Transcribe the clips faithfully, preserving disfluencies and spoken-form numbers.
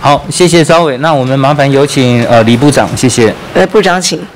好，谢谢稍伟。那我们麻烦有请呃李部长，谢谢。 呃，部长请。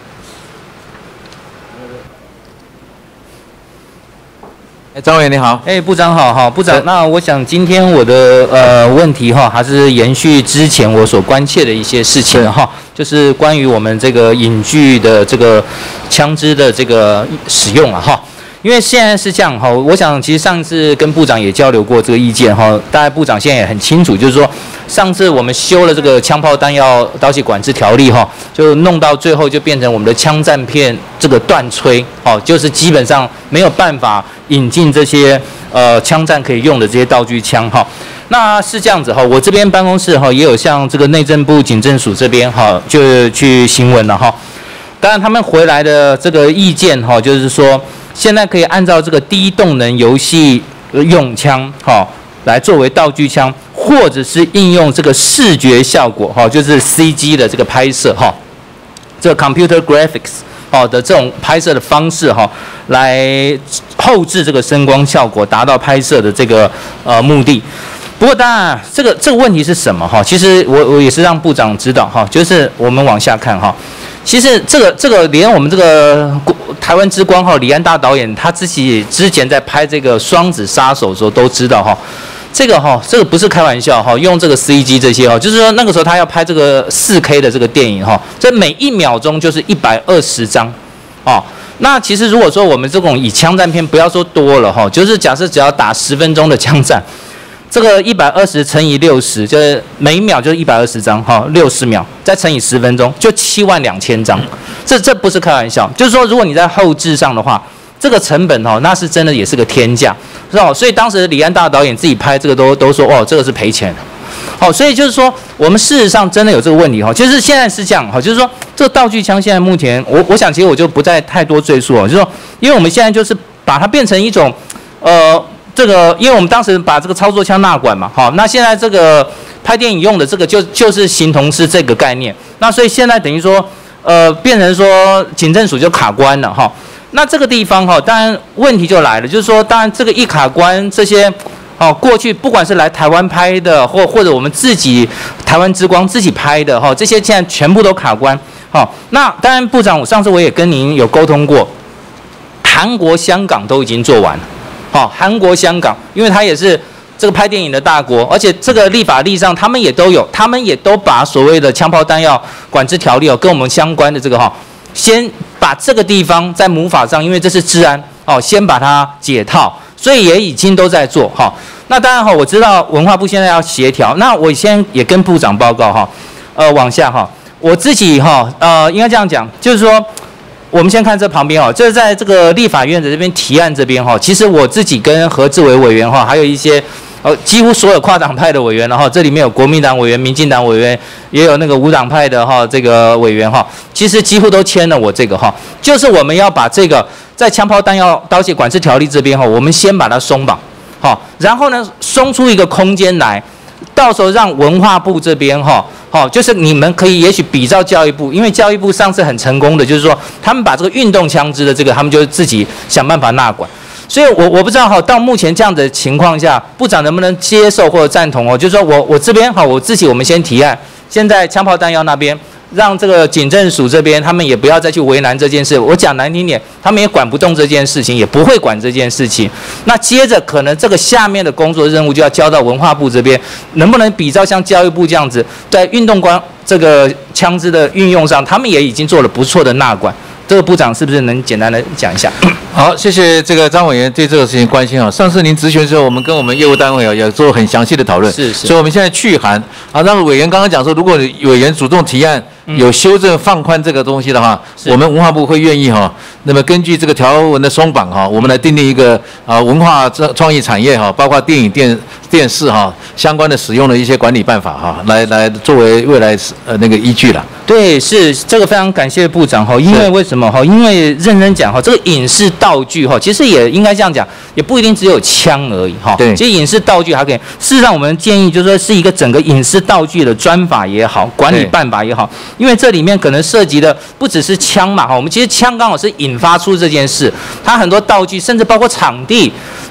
哎，张委员你好。 哎，部长好，哈，部长。那我想今天我的呃问题哈，还是延续之前我所关切的一些事情哈，就是关于我们这个影剧的这个枪支的这个使用啊哈。因为现在是这样哈，我想其实上次跟部长也交流过这个意见哈，大概部长现在也很清楚，就是说上次我们修了这个枪炮弹药刀械管制条例哈，就弄到最后就变成我们的枪战片这个断炊哦，就是基本上没有办法引进这些呃枪战可以用的这些道具枪哈。那是这样子哈，我这边办公室哈也有向这个内政部警政署这边哈就去询问了哈，当然他们回来的这个意见哈，就是说。现在可以按照这个低动能游戏用枪，哈，来作为道具枪，或者是应用这个视觉效果，哈，就是 C G 的这个拍摄，哈，这个 computer graphics， 哦的这种拍摄的方式，哈，来后置这个声光效果，达到拍摄的这个呃目的。不过当然，这个这个问题是什么？哈，其实我我也是让部长知道，哈，就是我们往下看，哈。其实这个这个连我们这个台湾之光哈李安大导演他自己之前在拍这个双子杀手的时候都知道哈，这个哈这个不是开玩笑哈，用这个 C G 这些哈，就是说那个时候他要拍这个 四K 的这个电影哈，这每一秒钟就是一百二十张哦。那其实如果说我们这种以枪战片不要说多了哈，就是假设只要打十分钟的枪战。这个一百二十乘以六十，就是每一秒就是一百二十张哈，六十秒再乘以十分钟，就七万两千张。这这不是开玩笑，就是说如果你在后置上的话，这个成本哦，那是真的也是个天价，是吧？所以当时李安大导演自己拍这个都都说哦，这个是赔钱的。好，所以就是说我们事实上真的有这个问题哈，就是现在是这样哈，就是说这个道具枪现在目前我我想其实我就不再太多赘述哦，就是说因为我们现在就是把它变成一种呃。这个，因为我们当时把这个操作枪纳管嘛，好，那现在这个拍电影用的这个就就是形同是这个概念，那所以现在等于说，呃，变成说警政署就卡关了哈。那这个地方哈，当然问题就来了，就是说，当然这个一卡关，这些哦，过去不管是来台湾拍的，或或者我们自己台湾之光自己拍的哈，这些现在全部都卡关。好，那当然部长，我上次我也跟您有沟通过，韩国、香港都已经做完了。好，韩国、香港，因为它也是这个拍电影的大国，而且这个立法例上，他们也都有，他们也都把所谓的枪炮弹药管制条例哦，跟我们相关的这个哈，先把这个地方在母法上，因为这是治安哦，先把它解套，所以也已经都在做哈。那当然哈，我知道文化部现在要协调，那我先也跟部长报告哈，呃，往下哈，我自己哈，呃，应该这样讲，就是说。我们先看这旁边哦，这是在这个立法院的这边提案这边哈，其实我自己跟何志伟委员哈，还有一些呃几乎所有跨党派的委员了哈，这里面有国民党委员、民进党委员，也有那个无党派的哈这个委员哈，其实几乎都签了我这个哈，就是我们要把这个在枪炮弹药刀械管制条例这边哈，我们先把它松绑好，然后呢松出一个空间来，到时候让文化部这边哈。好、哦，就是你们可以也许比照教育部，因为教育部上次很成功的，就是说他们把这个运动枪支的这个，他们就自己想办法纳管。所以我我不知道哈，到目前这样的情况下，部长能不能接受或者赞同哦？就是说我我这边哈，我自己我们先提案，现在枪炮弹药那边，让这个警政署这边他们也不要再去为难这件事。我讲难听点，他们也管不动这件事情，也不会管这件事情。那接着可能这个下面的工作任务就要交到文化部这边，能不能比照像教育部这样子，在运动管这个枪支的运用上，他们也已经做了不错的纳管。这个部长是不是能简单的讲一下？ 好，谢谢这个张委员对这个事情关心啊。上次您质询的时候，我们跟我们业务单位啊也做很详细的讨论， 是是。 所以我们现在去函啊，让委员刚刚讲说，如果委员主动提案有修正放宽这个东西的话，我们文化部会愿意哈。那么根据这个条文的松绑哈，我们来订定一个啊文化创意产业哈，包括电影电电视哈相关的使用的一些管理办法哈，来来作为未来呃那个依据了。 对，是这个非常感谢部长哈，因为为什么哈？因为认真讲哈，这个影视道具哈，其实也应该这样讲，也不一定只有枪而已哈。 对， 其实影视道具还可以。事实上，我们建议就是说是一个整个影视道具的专法也好，管理办法也好，因为这里面可能涉及的不只是枪嘛哈，我们其实枪刚好是引发出这件事，它很多道具，甚至包括场地。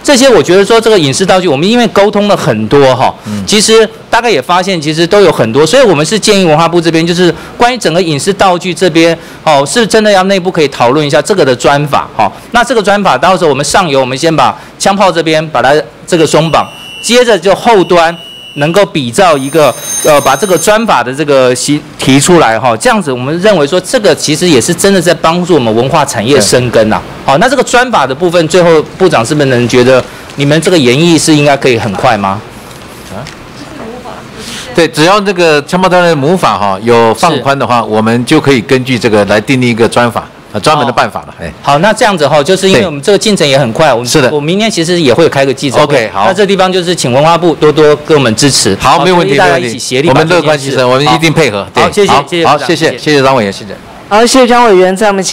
这些我觉得说这个影视道具，我们因为沟通了很多哈，嗯、其实大概也发现其实都有很多，所以我们是建议文化部这边就是关于整个影视道具这边哦，是真的要内部可以讨论一下这个的专法哈、哦。那这个专法到时候我们上游我们先把枪炮这边把它这个松绑，接着就后端。能够比照一个呃，把这个专法的这个提提出来哈，这样子我们认为说这个其实也是真的在帮助我们文化产业生根呐。好，那这个专法的部分，最后部长是不是能觉得你们这个研议是应该可以很快吗？啊？ 对，只要这个枪炮弹的母法哈有放宽的话，我们就可以根据这个来订立一个专法。啊，专门的办法了，哎， 好，那这样子哈，就是因为我们这个进程也很快，我们是的， 我明天其实也会开个记者会 ，OK， 好， 那这地方就是请文化部多多给我们支持， 好，没有问题， 大家一起协力， 我们乐观其成，我们一定配合， 好，谢谢， 谢谢，好，谢谢，谢谢张委员，谢谢， 好，谢谢张委员，在我们。